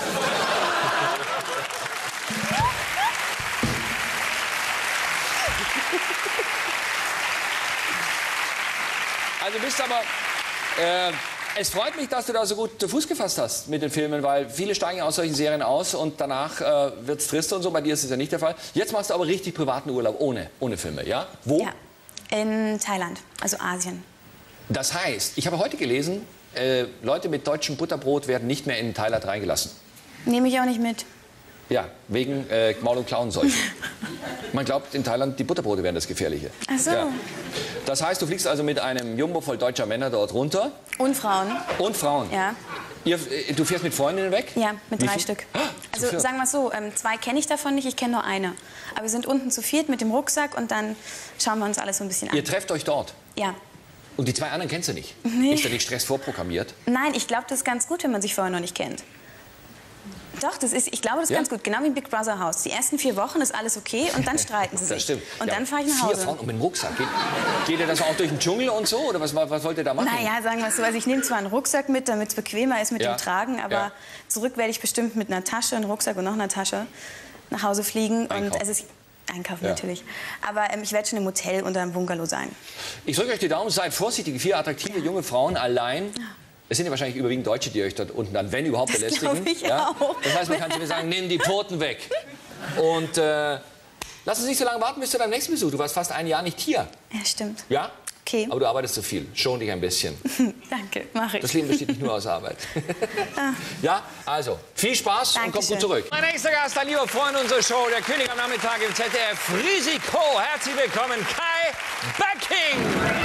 Also du bist aber... Äh, es freut mich, dass du da so gut Fuß gefasst hast mit den Filmen, weil viele steigen aus solchen Serien aus und danach äh, wird es trist und so. Bei dir ist es ja nicht der Fall. Jetzt machst du aber richtig privaten Urlaub ohne, ohne Filme, ja? Wo? Ja, in Thailand, also Asien. Das heißt, ich habe heute gelesen, äh, Leute mit deutschem Butterbrot werden nicht mehr in Thailand reingelassen. Nehme ich auch nicht mit. Ja, wegen äh, Maul- und Klauenseuche. Man glaubt, in Thailand, die Butterbrote wären das Gefährliche. Ach so. Ja. Das heißt, du fliegst also mit einem Jumbo voll deutscher Männer dort runter. Und Frauen. Und Frauen. Ja. Ihr, äh, du fährst mit Freundinnen weg? Ja, mit Wie drei viel? Stück. Ah, zu Also viert. sagen wir es so, ähm, zwei kenne ich davon nicht, ich kenne nur eine. Aber wir sind unten zu viert mit dem Rucksack und dann schauen wir uns alles so ein bisschen an. Ihr trefft euch dort. Ja. Und die zwei anderen kennst du nicht? Nee. Ist da nicht Stress vorprogrammiert? Nein, ich glaube, das ist ganz gut, wenn man sich vorher noch nicht kennt. Doch, das ist, ich glaube, das ist Ja? ganz gut. Genau wie im Big Brother Haus. Die ersten vier Wochen ist alles okay und dann streiten sie sich. Das stimmt. Und Ja, dann fahre ich nach Vier Hause. Frauen und mit dem Rucksack. Geht, geht ihr das auch durch den Dschungel und so? Oder was, was wollt ihr da machen? Naja, sagen wir es so. Also ich nehme zwar einen Rucksack mit, damit es bequemer ist mit Ja. dem Tragen, aber Ja. zurück werde ich bestimmt mit einer Tasche, einem Rucksack und noch einer Tasche nach Hause fliegen. Und Einkaufen. es ist einkaufen Ja. natürlich. Aber ähm, ich werde schon im Hotel oder im Bungalow sein. Ich drücke euch die Daumen, seid vorsichtig. Vier attraktive junge Frauen allein. Es sind ja wahrscheinlich überwiegend Deutsche, die euch dort unten dann, wenn überhaupt, Das belästigen. glaub ich ja? auch. Das heißt, man kann zu mir sagen, nimm die Pfoten weg. Und äh, lass uns nicht so lange warten bis zu deinem nächsten Besuch. Du warst fast ein Jahr nicht hier. Ja, stimmt. Ja? Okay. Aber du arbeitest zu viel. Schon dich ein bisschen. Danke, mache ich. Das Leben besteht nicht nur aus Arbeit. Ja, also, viel Spaß und komm Dankeschön. gut zurück. Mein nächster Gast, ein lieber Freund unserer Show, der König am Nachmittag im Z D F, Risiko. Herzlich willkommen, Kai Becking.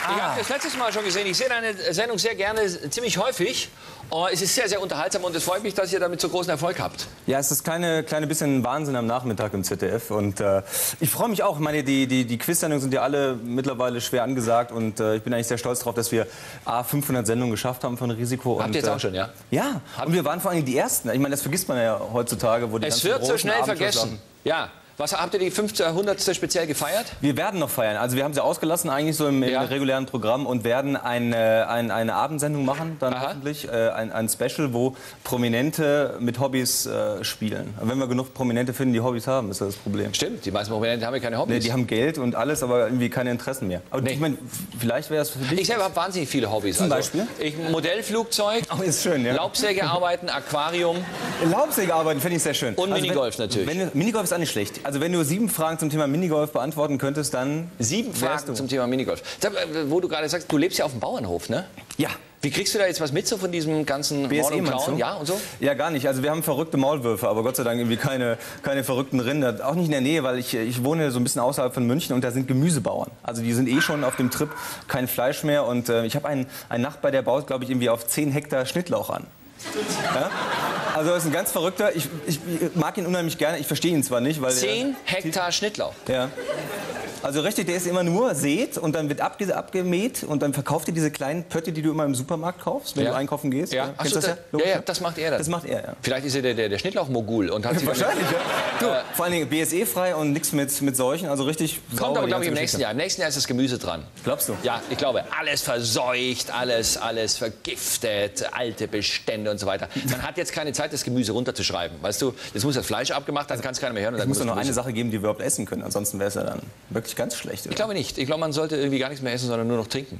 Ich habe das letztes Mal schon gesehen. Ich sehe deine Sendung sehr gerne, ziemlich häufig. Oh, es ist sehr, sehr unterhaltsam und es freut mich, dass ihr damit so großen Erfolg habt. Ja, es ist kleine, kleine bisschen Wahnsinn am Nachmittag im Z D F. Und äh, ich freue mich auch. Ich meine, die, die, die Quiz-Sendungen sind ja alle mittlerweile schwer angesagt. Und äh, ich bin eigentlich sehr stolz darauf, dass wir A, fünfhundert Sendungen geschafft haben von Risiko. Habt und, ihr jetzt äh, auch schon, ja? Ja, und wir waren vor allem die Ersten. Ich meine, das vergisst man ja heutzutage. Wo die Es ganzen wird so großen schnell Abenteuer vergessen. laufen. Ja. Was, habt ihr die fünfhundertste speziell gefeiert? Wir werden noch feiern. Also wir haben sie ausgelassen eigentlich so im, im Ja. regulären Programm und werden eine, eine, eine Abendsendung machen, dann Aha. hoffentlich. Äh, ein, ein Special, wo Prominente mit Hobbys äh, spielen. Und wenn wir genug Prominente finden, die Hobbys haben, ist das das Problem. Stimmt, die meisten Prominenten haben ja keine Hobbys. Nee, die haben Geld und alles, aber irgendwie keine Interessen mehr. Aber Nee. ich meine, vielleicht wäre es für dich... Ich selber habe wahnsinnig viele Hobbys. Zum also, Beispiel? Ich, Modellflugzeug, Oh, ist schön, ja. Laubsäge arbeiten, Aquarium. Laubsäge arbeiten finde ich sehr schön. Und Minigolf wenn, natürlich. Wenn du, Minigolf ist auch nicht schlecht. Also wenn du sieben Fragen zum Thema Minigolf beantworten könntest, dann... Sieben wärst Fragen du. zum Thema Minigolf. Sag, äh, wo du gerade sagst, du lebst ja auf dem Bauernhof, ne? Ja. Wie kriegst du da jetzt was mit so von diesem ganzen B S Mord E und meinst Klauen? du? Ja, und so? Ja, gar nicht. Also wir haben verrückte Maulwürfe, aber Gott sei Dank irgendwie keine, keine verrückten Rinder. Auch nicht in der Nähe, weil ich, ich wohne so ein bisschen außerhalb von München und da sind Gemüsebauern. Also die sind eh schon auf dem Trip, kein Fleisch mehr. Und äh, ich habe einen, einen Nachbar, der baut, glaube ich, irgendwie auf zehn Hektar Schnittlauch an. Ja? Also er ist ein ganz verrückter. Ich, ich mag ihn unheimlich gerne. Ich verstehe ihn zwar nicht, weil... Zehn Hektar Schnittlauch. Ja. Also richtig, der ist immer nur sät und dann wird abge abgemäht und dann verkauft ihr diese kleinen Pötte, die du immer im Supermarkt kaufst, wenn Ja. du einkaufen gehst. Ja, Ach Kennst so, du das da, Logisch, ja, ja, das macht er dann. Das macht er, ja. Vielleicht ist er der, der, der Schnittlauch-Mogul und hat sich Wahrscheinlich, ja. Du, Äh, vor allen Dingen B S E-frei und nichts mit, mit Seuchen, also richtig Kommt sauber, aber, die glaube ich, im ganze nächsten Geschichte. Jahr. Im nächsten Jahr ist das Gemüse dran. Glaubst du? Ja, ich glaube. Alles verseucht, alles, alles vergiftet, alte Bestände und so weiter. Man hat jetzt keine Zeit, das Gemüse runterzuschreiben. Weißt du, jetzt muss das Fleisch abgemacht, dann kann es keiner mehr hören. Und Es dann muss doch das noch eine Gemüse. Sache geben, die wir überhaupt essen können, ansonsten wäre es ja dann wirklich ganz schlecht. Ich glaube nicht. Ich glaube, man sollte irgendwie gar nichts mehr essen, sondern nur noch trinken.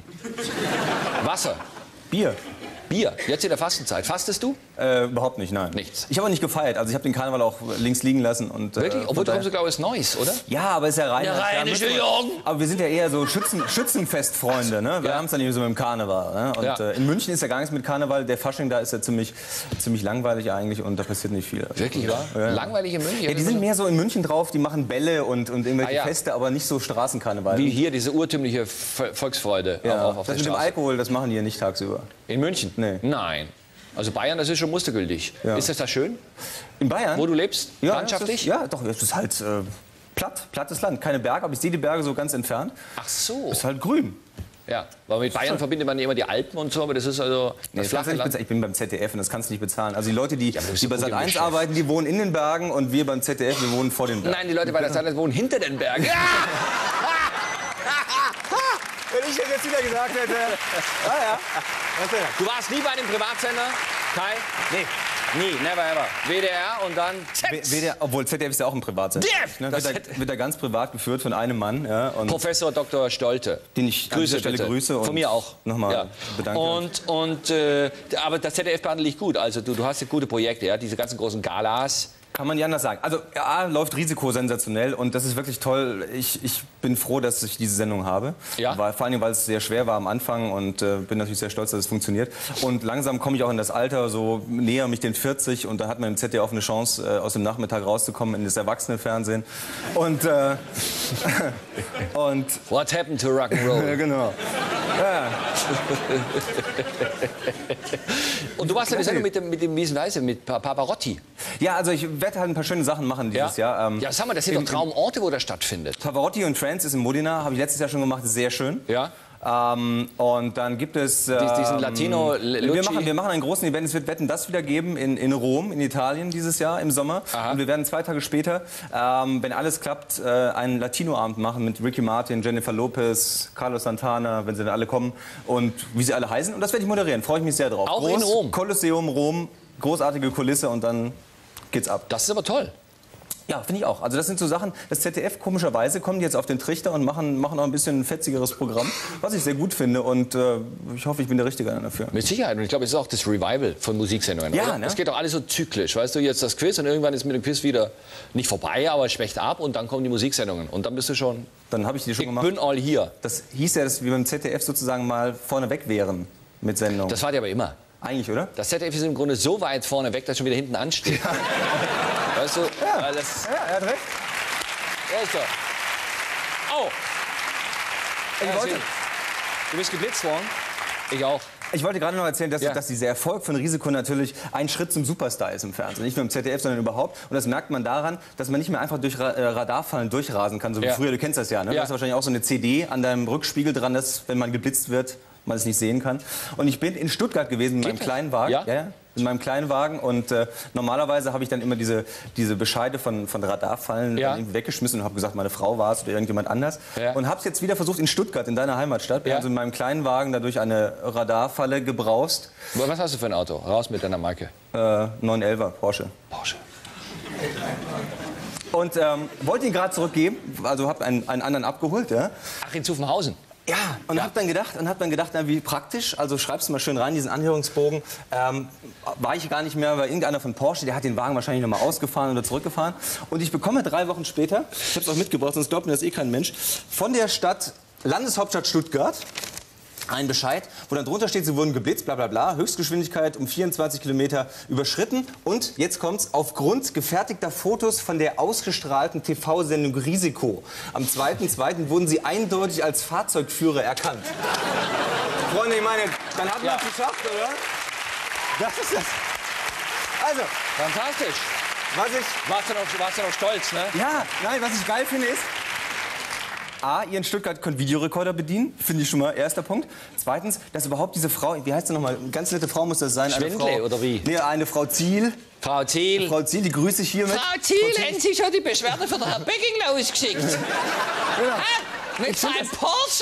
Wasser, Bier? Bier. Jetzt in der Fastenzeit. Fastest du? Äh, überhaupt nicht, nein. Nichts. Ich habe auch nicht gefeiert, also ich habe den Karneval auch links liegen lassen. Und, Wirklich? Äh, Obwohl von du daher- kommst, glaube ich, aus Neuss, oder? Ja, aber ist ja rein. Der rheinische Jürgen. Aber wir sind ja eher so Schützen, Schützenfestfreunde, ne? Wir Ja. haben es dann nicht so mit dem Karneval. Ne? Und Ja. äh, in München ist ja gar nichts mit Karneval. Der Fasching da ist ja ziemlich, ziemlich langweilig eigentlich und da passiert nicht viel. Wirklich, wahr? Ja. Langweilig in München? Ja, die sind mehr so in München drauf, die machen Bälle und, und irgendwelche Ah, ja. Feste, aber nicht so Straßenkarneval. Wie hier, diese urtümliche Vo- Volksfreude ja. auf, auf Das der mit dem Straße. Alkohol, das machen die ja nicht tagsüber. In München? Nee. Nein. Also Bayern, das ist schon mustergültig. Ja. Ist das da schön, In Bayern? wo du lebst? ja, Landschaftlich? Das ist, ja, doch, es ist halt äh, platt, plattes Land, keine Berge, aber ich sehe die Berge so ganz entfernt. Ach so. Es ist halt grün. Ja, weil mit Bayern verbindet man immer die Alpen und so, aber das ist also Nee, das das kannst du flache nicht Land. bezahlen. Ich bin beim Z D F und das kannst du nicht bezahlen. Also die Leute, die, aber du bist die so bei gut Sat im eins Geschäft. arbeiten, die wohnen in den Bergen und wir beim Z D F, wir wohnen vor den Bergen. Nein, die Leute bei der Zeit wohnen hinter den Bergen. Ja! Wenn ich das jetzt wieder gesagt hätte. Ah ja. Du warst nie bei einem Privatsender, Kai? Nee. Nie, never ever. W D R und dann W- W D R, obwohl Z D F ist ja auch ein Privatsender. D F! Ne, Das wird, hätte- da, wird da ganz privat geführt von einem Mann. Ja, und Professor Doktor Stolte. Den ich an Grüße dieser Stelle bitte. grüße und Von mir auch. nochmal bedanke. Und, und, äh, aber das Z D F behandle ich gut. Also du, du hast ja gute Projekte, ja? Diese ganzen großen Galas. Kann man nicht anders sagen. Also A, läuft Risiko sensationell und das ist wirklich toll. Ich, ich bin froh, dass ich diese Sendung habe. Ja? Weil, vor allem, weil es sehr schwer war am Anfang und äh, bin natürlich sehr stolz, dass es funktioniert. Und langsam komme ich auch in das Alter, so näher mich den vierzig und da hat man im Z D F auch eine Chance, äh, aus dem Nachmittag rauszukommen in das Erwachsenenfernsehen. Und, äh, und What happened to Rock'n'Roll? ja, genau. Ja. Und du warst in der Sendung mit dem, mit dem Wiesenweise, mit Pa- Pavarotti. ja, also ich werde halt ein paar schöne Sachen machen dieses Jahr. Ähm, ja, sag mal, das sind im- doch Traumorte, wo das stattfindet. Pavarotti und Trance ist in Modena, habe ich letztes Jahr schon gemacht, ist sehr schön. Ja. Ähm, und dann gibt es... Ähm, diesen Latino wir Lucci. machen, wir machen einen großen Event, es wird Wetten, das wieder geben in, in Rom, in Italien dieses Jahr im Sommer. Aha. Und wir werden zwei Tage später, ähm, wenn alles klappt, äh, einen Latino-Abend machen mit Ricky Martin, Jennifer Lopez, Carlos Santana, wenn sie dann alle kommen und wie sie alle heißen. Und das werde ich moderieren, freue ich mich sehr drauf. Auch in Rom? Kolosseum Rom, großartige Kulisse und dann geht's ab. Das ist aber toll. Ja, finde ich auch. Also das sind so Sachen, das Z D F, komischerweise, kommen die jetzt auf den Trichter und machen, machen auch ein bisschen ein fetzigeres Programm, was ich sehr gut finde und äh, ich hoffe, ich bin der Richtige dafür. Mit Sicherheit. Und ich glaube, es ist auch das Revival von Musiksendungen. Ja, oder? ne? Es geht doch alles so zyklisch. Weißt du, jetzt das Quiz und irgendwann ist mit dem Quiz wieder nicht vorbei, aber es schwächt ab und dann kommen die Musiksendungen. Und dann bist du schon, Dann habe ich die schon ich gemacht. bin all hier. Das hieß ja, dass wir beim Z D F sozusagen mal vorneweg wären mit Sendung. Das war die aber immer. Eigentlich, oder? Das Z D F ist im Grunde so weit vorne weg, dass schon wieder hinten ansteht. Weißt du? Ja. Das, Ja, er hat recht. ja, ist doch. Oh! Ich Ja, wollte, sehen. Du bist geblitzt worden? Ich auch. Ich wollte gerade noch erzählen, dass, Ja. dass dieser Erfolg von Risiko natürlich ein Schritt zum Superstar ist im Fernsehen. Nicht nur im Z D F, sondern überhaupt. Und das merkt man daran, dass man nicht mehr einfach durch Ra äh, Radarfallen durchrasen kann, so wie Ja. früher. Du kennst das ja, ne? Ja. Du hast wahrscheinlich auch so eine C D an deinem Rückspiegel dran, dass, wenn man geblitzt wird, man es nicht sehen kann. Und ich bin in Stuttgart gewesen mit meinem kleinen Wagen. Ja? Ja, ja, in meinem kleinen Wagen. Und äh, normalerweise habe ich dann immer diese, diese Bescheide von, von Radarfallen Ja. dann irgendwie weggeschmissen und habe gesagt, meine Frau war es oder irgendjemand anders. Ja. Und habe es jetzt wieder versucht in Stuttgart, in deiner Heimatstadt. Bin Ja. also in meinem kleinen Wagen dadurch eine Radarfalle gebraust. Was hast du für ein Auto? Raus mit deiner Marke. Äh, neun elfer Porsche. Porsche. Und ähm, wollte ihn gerade zurückgeben, also habe einen, einen anderen abgeholt. Ja, Ach, in Zuffenhausen. ja und Ja. habe dann gedacht, und hab dann gedacht, na, wie praktisch, also schreibst du mal schön rein, diesen Anhörungsbogen. Ähm, war ich gar nicht mehr, weil irgendeiner von Porsche, der hat den Wagen wahrscheinlich noch mal ausgefahren oder zurückgefahren. Und ich bekomme drei Wochen später, ich habe es auch mitgebracht, sonst glaubt mir das eh kein Mensch, von der Stadt, Landeshauptstadt Stuttgart, ein Bescheid, wo dann drunter steht, sie wurden geblitzt, bla bla bla, Höchstgeschwindigkeit um vierundzwanzig Kilometer überschritten und jetzt kommt's, aufgrund gefertigter Fotos von der ausgestrahlten T V-Sendung Risiko. Am zweiten zweiten wurden sie eindeutig als Fahrzeugführer erkannt. Freunde, ich meine, dann hat man Ja. es geschafft, oder? Das ist das. Also, Fantastisch. was ich... Warst du noch, warst du noch stolz, ne? Ja, nein, was ich geil finde ist... A, ihr in Stuttgart könnt Videorekorder bedienen, finde ich schon mal erster Punkt. Zweitens, dass überhaupt diese Frau, wie heißt sie nochmal, eine ganz nette Frau muss das sein. Eine Schwindle, Frau, oder wie? Nee, eine Frau Ziel. Frau Thiel. Frau Ziel, die grüße ich hiermit. Frau Thiel, haben Sie schon die Beschwerde für den Herrn Böcking losgeschickt? Hä? Mit seinem Porsche?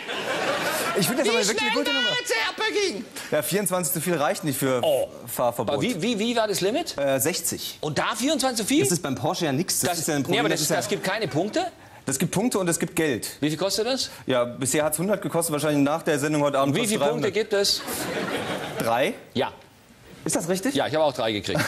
Ich finde das Wie aber wirklich schnell eine gute Nummer. geht's, Herr Böcking? Ja, vierundzwanzig zu viel reicht nicht für Oh. Fahrverbot. Aber wie, wie, wie war das Limit? Äh, sechzig. Und da vierundzwanzig zu viel? Das ist beim Porsche ja nichts. Das, Das, ist ja ein nee, Problem. aber das, das, ist ja, das gibt keine Punkte. das gibt Punkte und es gibt Geld. Wie viel kostet das? Ja, bisher hat es hundert gekostet, wahrscheinlich nach der Sendung heute Abend. Wie kostet viele Punkte dreihundert. gibt es? Drei? Ja. Ist das richtig? Ja, ich habe auch drei gekriegt.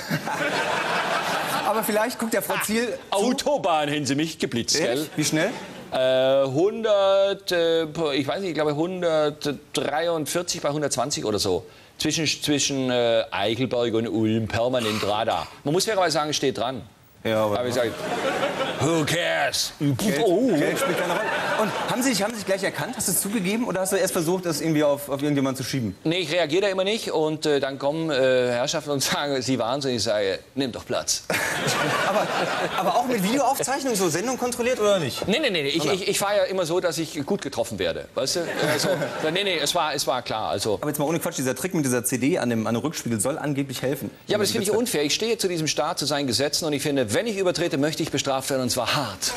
Aber vielleicht guckt der Frau Ziel zu. Autobahn haben sie mich geblitzt, gell? Ehrlich? Wie schnell? Äh, hundert, äh, ich weiß nicht, ich glaube hundertdreiundvierzig bei hundertzwanzig oder so. Zwischen, zwischen äh, Eichelberg und Ulm, permanent Radar. Man muss fairerweise sagen, es steht dran. Ja, aber... Aber ich sage, who cares? Geld, Oh. Geld spielt keine Rolle. Und haben Sie sich, haben Sie sich gleich erkannt? Hast du es zugegeben oder hast du erst versucht, das irgendwie auf, auf irgendjemanden zu schieben? Nee, ich reagiere da immer nicht und äh, dann kommen äh, Herrschaften und sagen, Sie waren's und ich sage, nimm doch Platz. Aber, aber auch mit Videoaufzeichnung, so Sendung kontrolliert oder nicht? Nee, nee, nee, ich, ich, ich fahre ja immer so, dass ich gut getroffen werde, weißt du? Also, nee, nee, es war, es war klar, also... Aber jetzt mal ohne Quatsch, dieser Trick mit dieser C D an dem, an dem Rückspiegel soll angeblich helfen. Ja, aber das finde ich unfair. Ich stehe zu diesem Staat, zu seinen Gesetzen und ich finde, wenn ich übertrete, möchte ich bestraft werden und zwar hart.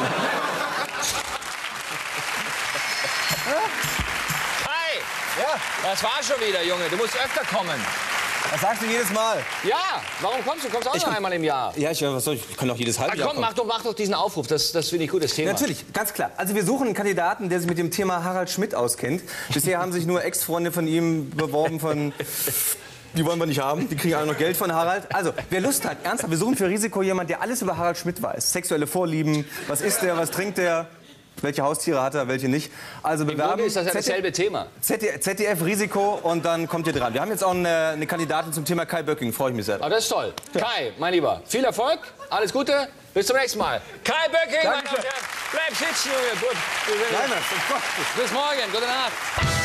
Hi! Ja, Das war schon wieder, Junge. Du musst öfter kommen. das sagst du jedes Mal. Ja, warum kommst du? Du kommst auch noch einmal im Jahr. Ja, ich, was soll ich, ich kann doch jedes Ah, Halbjahr komm, kommen. mach doch, mach doch diesen Aufruf. Das, das finde ich gut, das Thema. Natürlich, ganz klar. Also wir suchen einen Kandidaten, der sich mit dem Thema Harald Schmidt auskennt. Bisher haben sich nur Ex-Freunde von ihm beworben von... Die wollen wir nicht haben, die kriegen alle noch Geld von Harald. Also, wer Lust hat, ernsthaft, wir suchen für Risiko jemand, der alles über Harald Schmidt weiß. Sexuelle Vorlieben, was isst er, was trinkt er, welche Haustiere hat er, welche nicht. Also Im bewerben, Grunde ist das ja dasselbe Thema. Z D F Risiko und dann kommt ihr dran. Wir haben jetzt auch eine, eine Kandidatin zum Thema Kai Böcking, freue ich mich sehr. Aber das ist toll. Kai, mein Lieber, viel Erfolg, alles Gute, bis zum nächsten Mal. Kai Böcking, meine Damen und Herren, bleib sitzen, Junge. Gut. Nein, das ist Bis morgen, gute Nacht.